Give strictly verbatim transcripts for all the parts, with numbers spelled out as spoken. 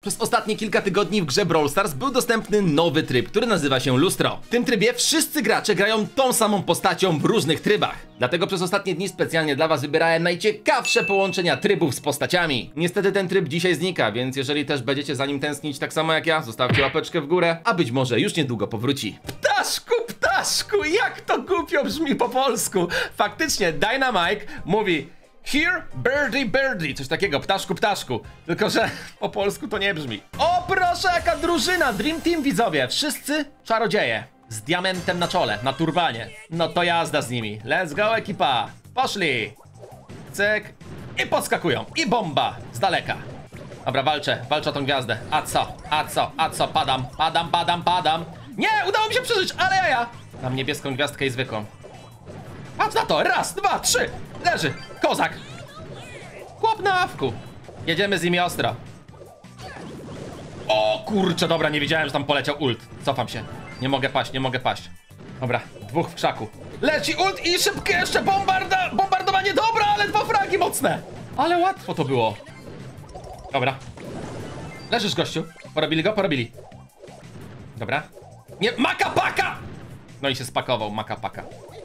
Przez ostatnie kilka tygodni w grze Brawl Stars był dostępny nowy tryb, który nazywa się Lustro. W tym trybie wszyscy gracze grają tą samą postacią w różnych trybach. Dlatego przez ostatnie dni specjalnie dla was wybierałem najciekawsze połączenia trybów z postaciami. Niestety ten tryb dzisiaj znika, więc jeżeli też będziecie za nim tęsknić tak samo jak ja, zostawcie łapeczkę w górę, a być może już niedługo powróci. Ptaszku, ptaszku, jak to głupio brzmi po polsku. Faktycznie Dynamite mówi Here, birdie, birdie, coś takiego, ptaszku, ptaszku. Tylko że po polsku to nie brzmi. O proszę, jaka drużyna, Dream Team widzowie, wszyscy czarodzieje. Z diamentem na czole, na turbanie. No to jazda z nimi, let's go ekipa. Poszli. Cyk. I podskakują, i bomba, z daleka. Dobra, walczę, walczę o tą gwiazdę. A co, a co, a co, padam, padam, padam, padam. Nie, udało mi się przeżyć, ale ja ja. Mam niebieską gwiazdkę i zwykłą. Patrz na to, raz, dwa, trzy. Leży, kozak. Chłop na awku. Jedziemy z nimi ostro. O kurczę, dobra, nie wiedziałem, że tam poleciał ult. Cofam się, nie mogę paść, nie mogę paść. Dobra, dwóch w krzaku. Leci ult i szybkie jeszcze bombarda, bombardowanie, dobra, ale dwa fragi mocne. Ale łatwo to było. Dobra. Leżysz, gościu. Porobili go, porobili. Dobra. Nie, maka paka! No i się spakował, maka paka.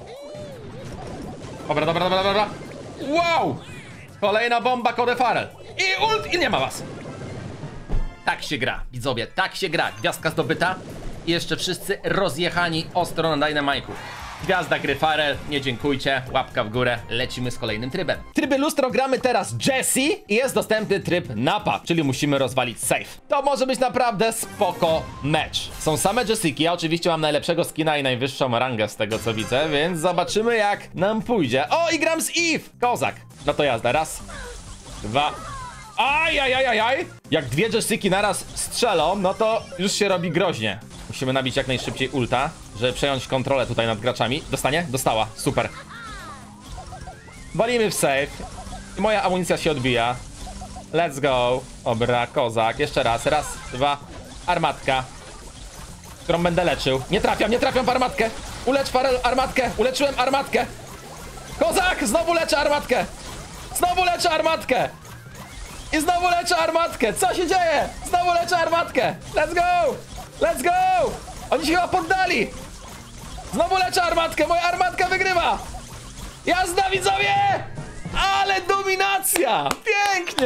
Dobra, dobra, dobra, dobra. Wow! Kolejna bomba, Code Farrell. I ult, i nie ma was. Tak się gra, widzowie, tak się gra. Gwiazdka zdobyta. I jeszcze wszyscy rozjechani ostro na Dynamite'u. Gwiazda gry Farrell, nie dziękujcie, łapka w górę, lecimy z kolejnym trybem. Tryby lustro gramy teraz Jessie i jest dostępny tryb napad, czyli musimy rozwalić safe. To może być naprawdę spoko mecz. Są same Jessiki, ja oczywiście mam najlepszego skina i najwyższą rangę z tego co widzę, więc zobaczymy jak nam pójdzie. O, i gram z Eve! Kozak! No to jazda, raz, dwa... Ajajajajaj! Jak dwie Jessiki naraz strzelą, no to już się robi groźnie. Musimy nabić jak najszybciej ulta, żeby przejąć kontrolę tutaj nad graczami. Dostanie? Dostała. Super. Walimy w safe. I moja amunicja się odbija. Let's go. Dobra, kozak. Jeszcze raz. Raz, dwa. Armatka. Którą będę leczył. Nie trafiam, nie trafiam w armatkę. Ulecz Farrell armatkę. Uleczyłem armatkę. Kozak! Znowu leczę armatkę. Znowu leczę armatkę. I znowu leczę armatkę. Co się dzieje? Znowu leczę armatkę. Let's go. Let's go! Oni się chyba poddali! Znowu leczę armatkę, moja armatka wygrywa! Jazda, widzowie! Ale dominacja! Pięknie!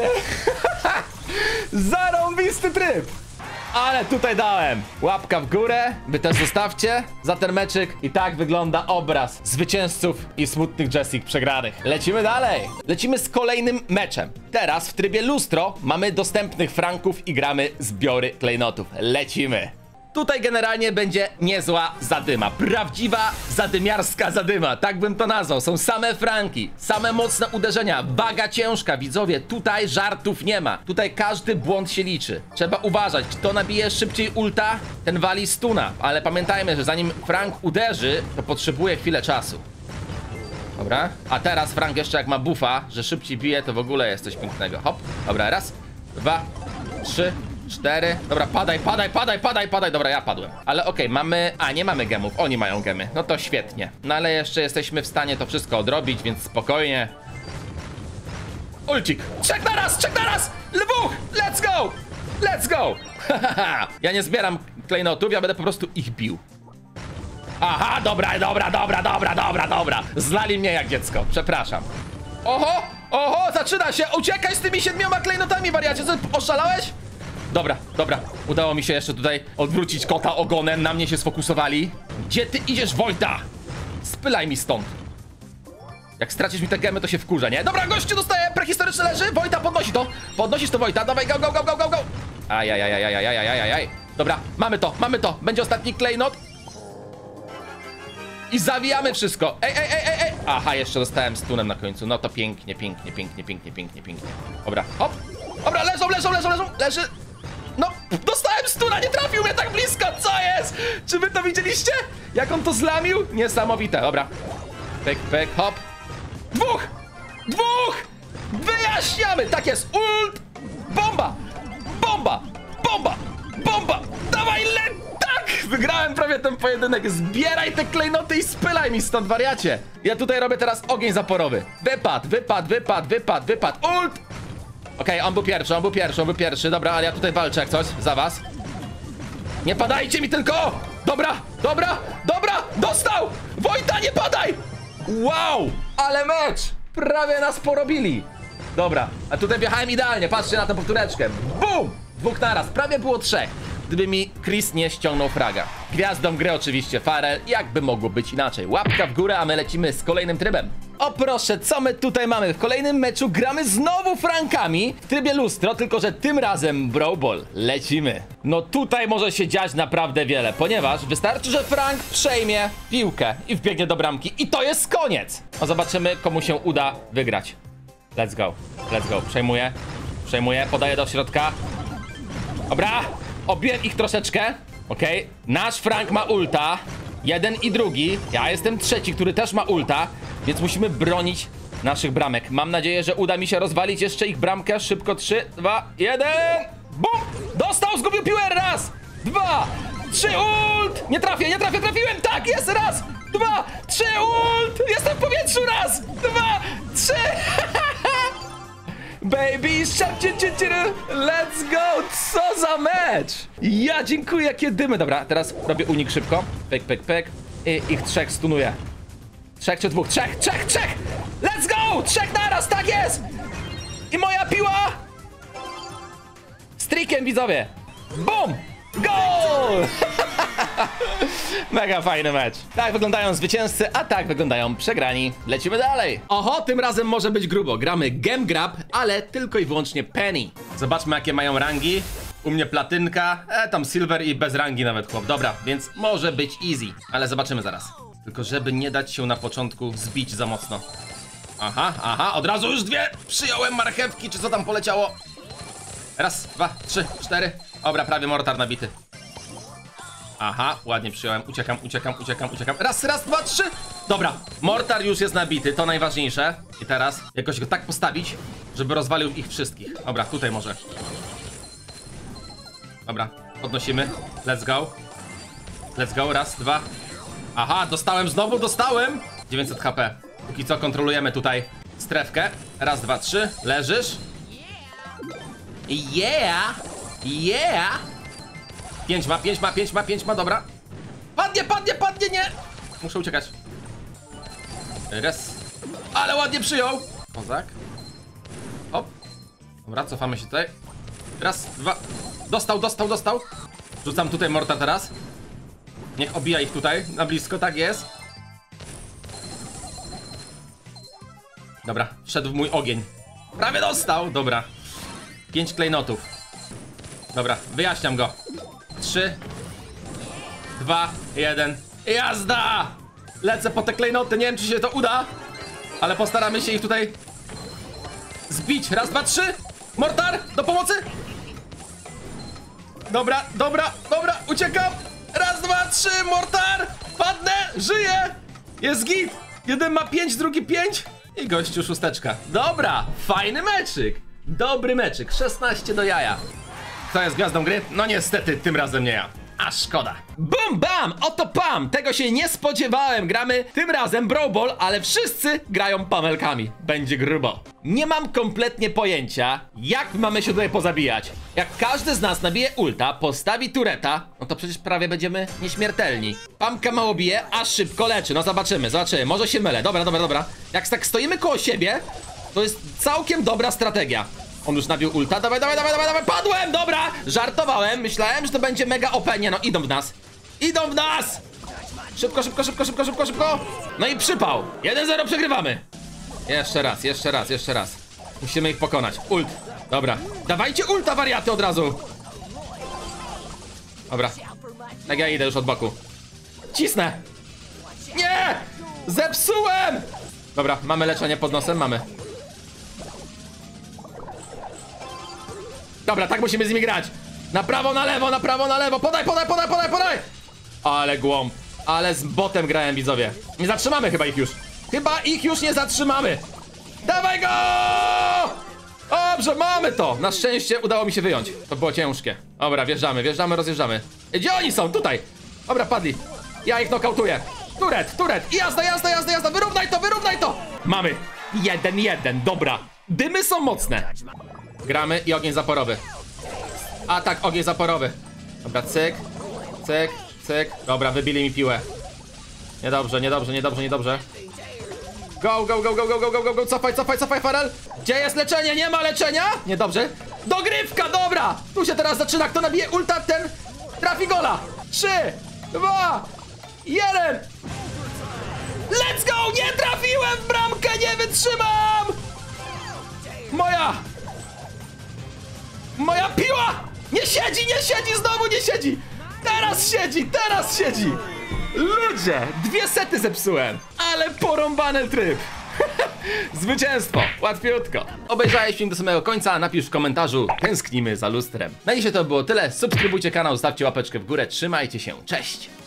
Zarąbisty tryb! Ale tutaj dałem łapka w górę, wy też zostawcie za ten meczyk. I tak wygląda obraz zwycięzców i smutnych Jessik przegranych. Lecimy dalej. Lecimy z kolejnym meczem. Teraz w trybie lustro mamy dostępnych franków i gramy zbiory klejnotów. Lecimy. Tutaj generalnie będzie niezła zadyma. Prawdziwa zadymiarska zadyma, tak bym to nazwał. Są same franki, same mocne uderzenia, waga ciężka, widzowie. Tutaj żartów nie ma. Tutaj każdy błąd się liczy. Trzeba uważać, kto nabije szybciej ulta, ten wali stuna. Ale pamiętajmy, że zanim Frank uderzy, to potrzebuje chwilę czasu. Dobra, a teraz Frank jeszcze jak ma buffa, że szybciej bije, to w ogóle jest coś pięknego. Hop, dobra, raz, dwa, trzy, cztery. Dobra, padaj, padaj, padaj, padaj, padaj. Dobra, ja padłem. Ale okej, okay, mamy... A, nie mamy gemów. Oni mają gemy. No to świetnie. No ale jeszcze jesteśmy w stanie to wszystko odrobić, więc spokojnie. Ulcik. Trzech na raz, trzech na raz! Dwóch! Let's go! Let's go! Ja nie zbieram klejnotów, ja będę po prostu ich bił. Aha, dobra, dobra, dobra, dobra, dobra, dobra. Zlali mnie jak dziecko. Przepraszam. Oho! Oho! Zaczyna się! Uciekaj z tymi siedmioma klejnotami, wariacie! Co, oszalałeś? Dobra, dobra, udało mi się jeszcze tutaj odwrócić kota ogonem, na mnie się sfokusowali. Gdzie ty idziesz, Wojta? Spylaj mi stąd. Jak stracisz mi te gemy, to się wkurza, nie? Dobra, gościu dostaje, prehistoryczny leży, Wojta podnosi to. Podnosisz to, Wojta, dawaj, go, go, go, go, go, go. Ajajajajajajajajajaj. Dobra, mamy to, mamy to, będzie ostatni klejnot. I zawijamy wszystko. Ej, ej, ej, ej, ej. Aha, jeszcze dostałem stunem na końcu, no to pięknie, pięknie, pięknie, pięknie, pięknie, pięknie. Dobra, hop. Dobra, leżą, leżą, leżą, leżą, leży. No, dostałem stuna, nie trafił mnie tak blisko, co jest? Czy wy to widzieliście? Jak on to zlamił? Niesamowite, dobra. Pyk, pyk, hop. Dwóch! Dwóch! Wyjaśniamy, tak jest, ult! Bomba! Bomba! Bomba! Bomba! Dawaj, le... Tak! Wygrałem prawie ten pojedynek, zbieraj te klejnoty i spylaj mi stąd, wariacie. Ja tutaj robię teraz ogień zaporowy. Wypad, wypad, wypad, wypad, wypad, ult! Okej, on był pierwszy, on był pierwszy, on był pierwszy. Dobra, ale ja tutaj walczę jak coś za was. Nie padajcie mi tylko! Dobra, dobra, dobra! Dostał! Wojta, nie padaj! Wow! Ale mecz! Prawie nas porobili. Dobra, a tutaj wjechałem idealnie. Patrzcie na tę powtóreczkę. Bum! Dwóch naraz, prawie było trzech. Gdyby mi Chris nie ściągnął fraga. Gwiazdą gry oczywiście Farel, jakby mogło być inaczej. Łapka w górę, a my lecimy z kolejnym trybem. O proszę, co my tutaj mamy? W kolejnym meczu gramy znowu Frankami w trybie lustro, tylko że tym razem Brawl Ball. Lecimy. No tutaj może się dziać naprawdę wiele, ponieważ wystarczy, że Frank przejmie piłkę i wbiegnie do bramki i to jest koniec. No zobaczymy, komu się uda wygrać. Let's go, let's go. Przejmuję, przejmuję, podaję do środka. Dobra, obiłem ich troszeczkę. Okej, okay. Nasz Frank ma ulta. Jeden i drugi. Ja jestem trzeci, który też ma ulta. Więc musimy bronić naszych bramek. Mam nadzieję, że uda mi się rozwalić jeszcze ich bramkę. Szybko, trzy, dwa, jeden. Bum! Dostał, zgubił piłę. Raz, dwa, trzy, ult! Nie trafię, nie trafię, trafiłem! Tak, jest! Raz, dwa, trzy, ult! Jestem w powietrzu! Raz, dwa, trzy! Baby, let's go! Co za mecz! Ja dziękuję, jakie dymy. Dobra, teraz robię unik szybko. Pek, pek, pek. I ich trzech stunuję. Trzech czy dwóch? Trzech, trzech, trzech! Let's go! Trzech naraz, tak jest! I moja piła! Z trikiem, widzowie! Bum! Gol! Mega fajny mecz. Tak wyglądają zwycięzcy, a tak wyglądają przegrani. Lecimy dalej. Oho, tym razem może być grubo. Gramy Gem Grab, ale tylko i wyłącznie Penny. Zobaczmy, jakie mają rangi. U mnie platynka, e, tam silver i bez rangi nawet chłop. Dobra, więc może być easy, ale zobaczymy zaraz. Tylko żeby nie dać się na początku zbić za mocno. Aha, aha, od razu już dwie. Przyjąłem marchewki, czy co tam poleciało? Raz, dwa, trzy, cztery. Dobra, prawie mortar nabity. Aha, ładnie przyjąłem. Uciekam, uciekam, uciekam, uciekam. Raz, raz, dwa, trzy. Dobra, mortar już jest nabity, to najważniejsze. I teraz jakoś go tak postawić, żeby rozwalił ich wszystkich. Dobra, tutaj może. Dobra, podnosimy. Let's go. Let's go, raz, dwa. Aha, dostałem, znowu dostałem. dziewięćset HP. Póki co kontrolujemy tutaj strefkę. Raz, dwa, trzy. Leżysz. Yeah! Yeah! Pięć ma, pięć ma, pięć ma, pięć ma, dobra. Padnie, padnie, padnie, nie! Muszę uciekać. Res. Ale ładnie przyjął. Kozak. Hop. Dobra, cofamy się tutaj. Raz, dwa. Dostał, dostał, dostał. Rzucam tutaj morta teraz. Niech obija ich tutaj, na blisko, tak jest. Dobra, wszedł w mój ogień. Prawie dostał, dobra. Pięć klejnotów. Dobra, wyjaśniam go. Trzy, dwa, jeden. Jazda! Lecę po te klejnoty, nie wiem, czy się to uda, ale postaramy się ich tutaj zbić. Raz, dwa, trzy. Mortar, do pomocy. Dobra, dobra, dobra, uciekam. Raz, dwa, trzy, mortar. Padnę, żyję. Jest git. Jeden ma pięć, drugi pięć. I gościu szósteczka. Dobra, fajny meczyk. Dobry meczyk, szesnaście do jaja. Kto jest gwiazdą gry? No niestety, tym razem nie ja. A szkoda. Bum bam! Oto pam! Tego się nie spodziewałem. Gramy tym razem Brawl Ball, ale wszyscy grają pamelkami. Będzie grubo. Nie mam kompletnie pojęcia, jak mamy się tutaj pozabijać. Jak każdy z nas nabije ulta, postawi tureta, no to przecież prawie będziemy nieśmiertelni. Pamka mało bije, a szybko leczy. No zobaczymy, zobaczymy. Może się mylę. Dobra, dobra, dobra. Jak tak stoimy koło siebie, to jest całkiem dobra strategia. On już nabił ulta, dawaj, dawaj, dawaj, dawaj, dawaj, padłem, dobra, żartowałem, myślałem, że to będzie mega O P, nie no, idą w nas, idą w nas, szybko, szybko, szybko, szybko, szybko, szybko, no i przypał, jeden zero przegrywamy, jeszcze raz, jeszcze raz, jeszcze raz, musimy ich pokonać, ult, dobra, dawajcie ulta, wariaty, od razu, dobra, tak ja idę już od boku, cisnę, nie, zepsułem, dobra, mamy leczenie pod nosem, mamy. Dobra, tak musimy z nimi grać. Na prawo, na lewo, na prawo, na lewo. Podaj, podaj, podaj, podaj, podaj. Ale głąb. Ale z botem grałem, widzowie. Nie zatrzymamy chyba ich już. Chyba ich już nie zatrzymamy. Dawaj go! Dobrze, mamy to. Na szczęście udało mi się wyjąć. To było ciężkie. Dobra, wjeżdżamy, wjeżdżamy, rozjeżdżamy. Gdzie oni są? Tutaj. Dobra, padli. Ja ich nokautuję. Turet, turet. I jazda, jazda, jazda, jazda. Wyrównaj to, wyrównaj to. Mamy. Jeden, jeden. Dobra. Dymy są mocne. Gramy i ogień zaporowy. Atak, ogień zaporowy. Dobra, cyk, cyk, cyk. Dobra, wybili mi piłę. Niedobrze, niedobrze, niedobrze, niedobrze. Go, go, go, go, go, go, go, go, go, cofaj, cofaj, cofaj, Farel. Gdzie jest leczenie? Nie ma leczenia? Niedobrze. Dogrywka, dobra. Tu się teraz zaczyna. Kto nabije ulta, ten trafi gola. Trzy, dwa, jeden. Let's go! Nie trafiłem w bramkę, nie wytrzymam! Moja! Moja piła! Nie siedzi, nie siedzi, znowu nie siedzi! Teraz siedzi, teraz siedzi! Ludzie, dwie sety zepsułem, ale porąbany tryb. Zwycięstwo, łatwiutko. Obejrzałeś film do samego końca, napisz w komentarzu, tęsknimy za lustrem. Na dzisiaj to było tyle, subskrybujcie kanał, stawcie łapeczkę w górę, trzymajcie się, cześć!